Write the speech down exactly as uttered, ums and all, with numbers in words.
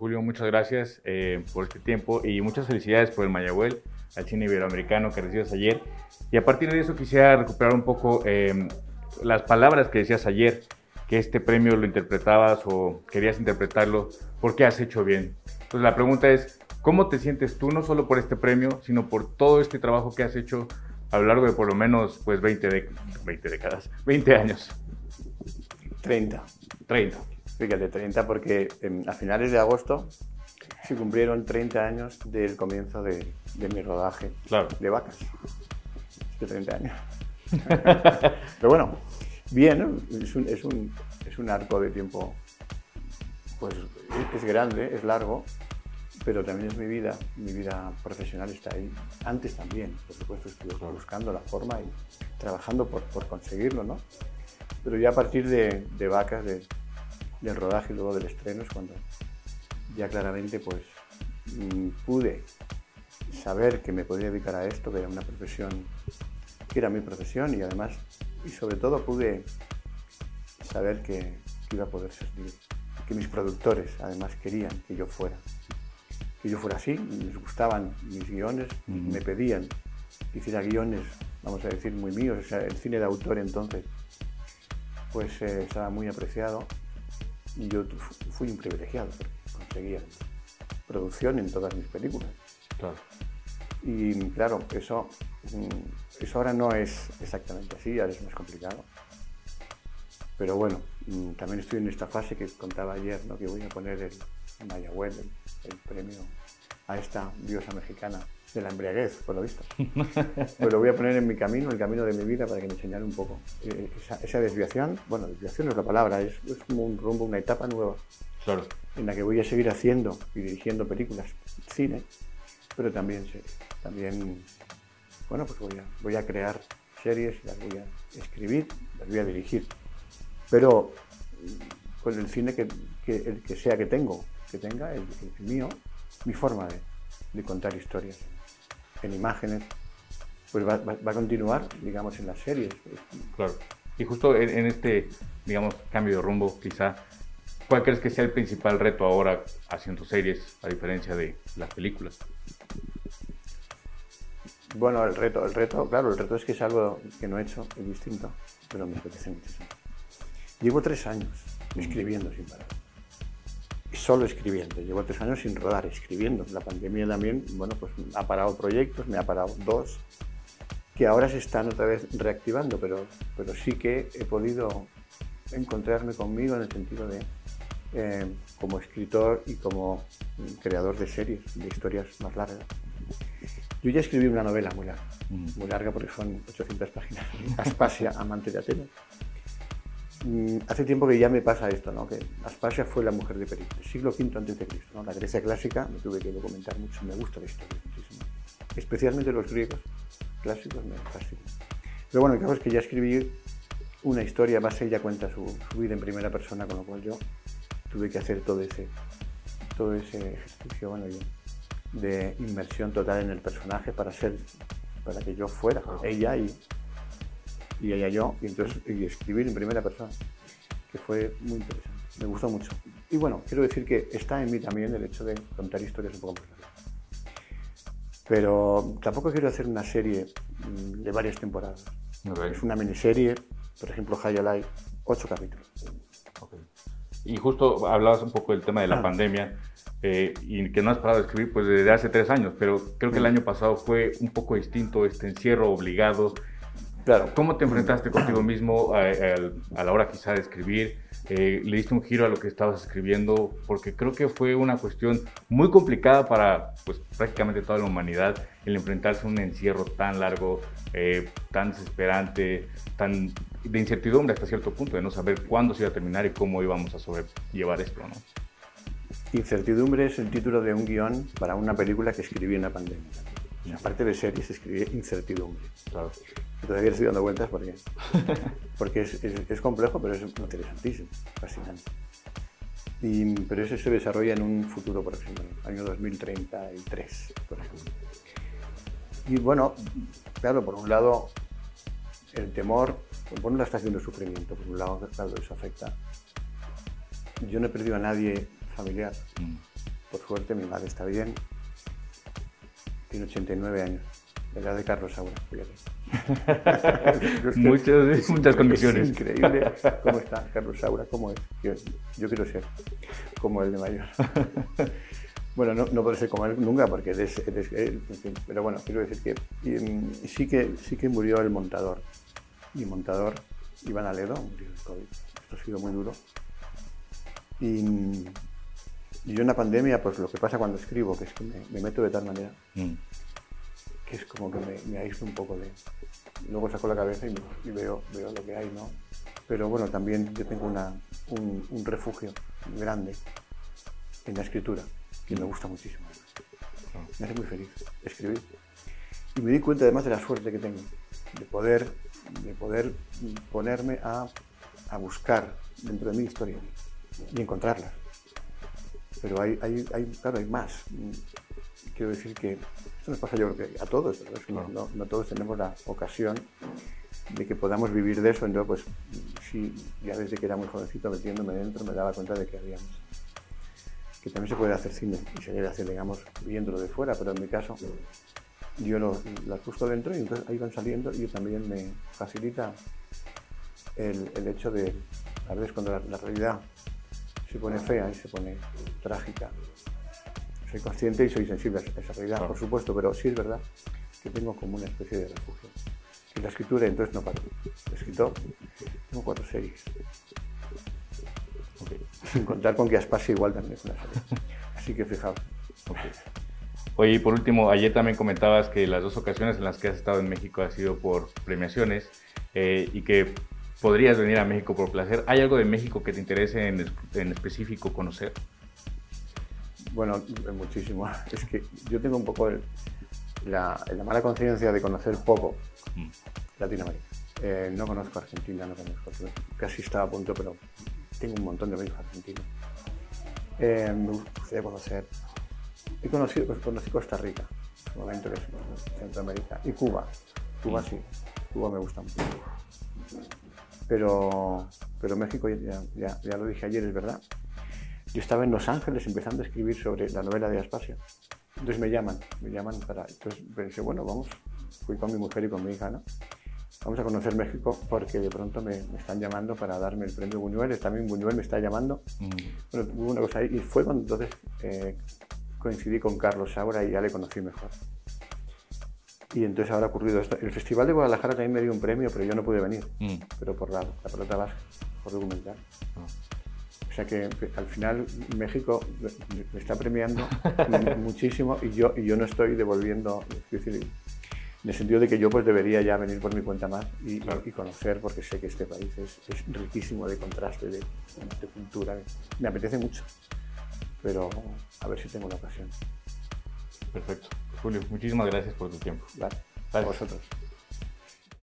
Julio, muchas gracias eh, por este tiempo y muchas felicidades por el Mayagüel, al cine iberoamericano que recibes ayer. Y a partir de eso quisiera recuperar un poco eh, las palabras que decías ayer, que este premio lo interpretabas o querías interpretarlo porque has hecho bien. Entonces la pregunta es, ¿cómo te sientes tú, no solo por este premio, sino por todo este trabajo que has hecho a lo largo de por lo menos pues, veinte, de, veinte décadas, veinte años? treinta. treinta. Fíjate, treinta porque eh, a finales de agosto se cumplieron treinta años del comienzo de, de mi rodaje Claro. de Vacas. De treinta años. Pero bueno, bien, ¿no? es, un, es, un, es un arco de tiempo, pues es, es grande, es largo, pero también es mi vida, mi vida profesional está ahí. Antes también, por supuesto, estuve buscando la forma y trabajando por, por conseguirlo, ¿no? Pero ya a partir de, de Vacas, de, del rodaje y luego del estreno, es cuando ya claramente pues mmm, pude saber que me podía dedicar a esto, que era una profesión, que era mi profesión y además, y sobre todo pude saber que, que iba a poder servir, que mis productores además querían que yo fuera, que yo fuera así, les gustaban mis guiones, mm-hmm. me pedían que hiciera guiones, vamos a decir, muy míos, o sea, el cine de autor entonces pues eh, estaba muy apreciado y yo fui un privilegiado porque conseguía producción en todas mis películas. Claro. Y claro, eso, eso ahora no es exactamente así, ahora es más complicado. Pero bueno, también estoy en esta fase que contaba ayer, ¿no? Que voy a poner el Mayagüel, el, el premio a esta diosa mexicana de la embriaguez, por lo visto. Pues lo voy a poner en mi camino, el camino de mi vida, para que me enseñara un poco esa, esa desviación. Bueno, desviación no es la palabra, es, es como un rumbo, una etapa nueva. Claro. En la que voy a seguir haciendo y dirigiendo películas, cine, pero también, también bueno, pues voy a, voy a crear series, las voy a escribir, las voy a dirigir. Pero con el cine que, que, el que sea que tengo, que tenga, el, el mío, mi forma de, de contar historias en imágenes, pues va, va, va a continuar, digamos, en las series. Claro. Y justo en, en este, digamos, cambio de rumbo, quizá, ¿cuál crees que sea el principal reto ahora haciendo series, a diferencia de las películas? Bueno, el reto, el reto, claro, el reto es que es algo que no he hecho, es distinto, pero me apetece muchísimo. Llevo tres años escribiendo sin parar. Solo escribiendo. Llevo tres años sin rodar, escribiendo. La pandemia también, bueno, pues ha parado proyectos, me ha parado dos, que ahora se están otra vez reactivando, pero, pero sí que he podido encontrarme conmigo en el sentido de, eh, como escritor y como creador de series, de historias más largas. Yo ya escribí una novela muy larga, muy larga porque son ochocientas páginas, Aspasia, amante de Atenas. Hace tiempo que ya me pasa esto, ¿no? Que Aspasia fue la mujer de Pericles, siglo quinto antes de Cristo, ¿no? La Grecia clásica, me tuve que documentar mucho, me gusta la historia muchísimo. Especialmente los griegos clásicos me fascinan. Pero bueno, el caso es que ya escribí una historia, más ella cuenta su, su vida en primera persona, con lo cual yo tuve que hacer todo ese, todo ese ejercicio, bueno, yo, de inmersión total en el personaje para ser, para que yo fuera ella y y ella yo, y entonces y escribir en primera persona, que fue muy interesante, me gustó mucho. Y bueno, quiero decir que está en mí también el hecho de contar historias un poco más largas. Pero tampoco quiero hacer una serie de varias temporadas. Okay. Es una miniserie, por ejemplo, High Alive, ocho capítulos. Okay. Y justo hablabas un poco del tema de la ah. pandemia, eh, y que no has parado de escribir pues desde hace tres años, pero creo que el año pasado fue un poco distinto, este encierro obligado. Claro. ¿Cómo te enfrentaste contigo mismo a, a, a la hora quizá de escribir? Eh, ¿Le diste un giro a lo que estabas escribiendo? Porque creo que fue una cuestión muy complicada para pues, prácticamente toda la humanidad el enfrentarse a un encierro tan largo, eh, tan desesperante, tan de incertidumbre hasta cierto punto, de no saber cuándo se iba a terminar y cómo íbamos a sobrellevar esto, ¿no? Incertidumbre es el título de un guión para una película que escribí en la pandemia. Y aparte de series, escribí Incertidumbre. Claro. Todavía estoy dando vueltas porque, porque es, es, es complejo, pero es interesantísimo, fascinante. Y, pero eso se desarrolla en un futuro próximo, año dos mil treinta y tres, por ejemplo. Y bueno, claro, por un lado, el temor, por un lado está haciendo sufrimiento, por un lado, claro, eso afecta. Yo no he perdido a nadie familiar, mm. por suerte, mi madre está bien. Tiene ochenta y nueve años, la edad de Carlos Saura, fíjate. muchas, muchas condiciones. Es increíble cómo está Carlos Saura, cómo es. Yo, yo quiero ser como el de mayor. Bueno, no, no podré ser como él nunca porque él es, él es él, en fin, pero bueno, quiero decir que y, sí que sí que murió el montador. Mi montador, Iván Aledo, murió de COVID. Esto ha sido muy duro. Y, y yo en la pandemia, pues lo que pasa cuando escribo, que es que me, me meto de tal manera, mm. que es como que me, me aíslo un poco de... Luego saco la cabeza y, me, y veo, veo lo que hay, ¿no? Pero bueno, también yo tengo una, un, un refugio grande en la escritura, que me gusta muchísimo. Me hace muy feliz escribir. Y me di cuenta además de la suerte que tengo, de poder, de poder ponerme a, a buscar dentro de mi historia y encontrarlas. Pero hay, hay, hay, claro, hay más. Quiero decir que esto nos pasa yo creo que a todos, ¿verdad? Es que no, no, no todos tenemos la ocasión de que podamos vivir de eso. Entonces, pues sí, ya desde que era muy jovencito metiéndome dentro me daba cuenta de que había más. Que también se puede hacer cine y se debe hacer, digamos, viéndolo de fuera, pero en mi caso yo lo, las busco dentro y entonces ahí van saliendo y también me facilita el, el hecho de, a veces cuando la, la realidad se pone fea y se pone trágica, soy consciente y soy sensible a esa realidad, claro. Por supuesto, pero sí es verdad que tengo como una especie de refugio. Y la escritura, entonces no paro. He escrito, tengo cuatro series. Okay. Sin contar con que Aspasia igual también es una serie. Así que fijaos. Okay. Oye, y por último, ayer también comentabas que las dos ocasiones en las que has estado en México ha sido por premiaciones eh, y que podrías venir a México por placer. ¿Hay algo de México que te interese en, en específico conocer? Bueno, muchísimo. Es que yo tengo un poco el, la, la mala conciencia de conocer poco mm. Latinoamérica. Eh, no conozco Argentina, no conozco. Casi estaba a punto, pero tengo un montón de amigos argentinos. Eh, me gustaría conocer. He conocido, pues, conocí Costa Rica, en un momento que es Centroamérica, y Cuba. Cuba sí, Cuba me gusta mucho. Pero, pero México, ya, ya, ya lo dije ayer, es verdad. Yo estaba en Los Ángeles empezando a escribir sobre la novela de Aspasia. Entonces me llaman, me llaman para... Entonces pensé, bueno, vamos, fui con mi mujer y con mi hija, ¿no? Vamos a conocer México porque de pronto me, me están llamando para darme el premio Buñuel. También Buñuel me está llamando. Mm. Bueno, hubo una cosa ahí y fue cuando entonces eh, coincidí con Carlos Saura y ya le conocí mejor. Y entonces ahora ha ocurrido esto. El Festival de Guadalajara también me dio un premio, pero yo no pude venir. Mm. Pero por la, la pelota vasca, por documental. Oh. O sea que al final México me está premiando muchísimo y yo, y yo no estoy devolviendo, es decir, en el sentido de que yo pues debería ya venir por mi cuenta más y, claro. y conocer, porque sé que este país es, es riquísimo de contraste, de, de cultura. Me apetece mucho, pero a ver si tengo la ocasión. Perfecto. Julio, muchísimas gracias por tu tiempo. Vale, a vosotros.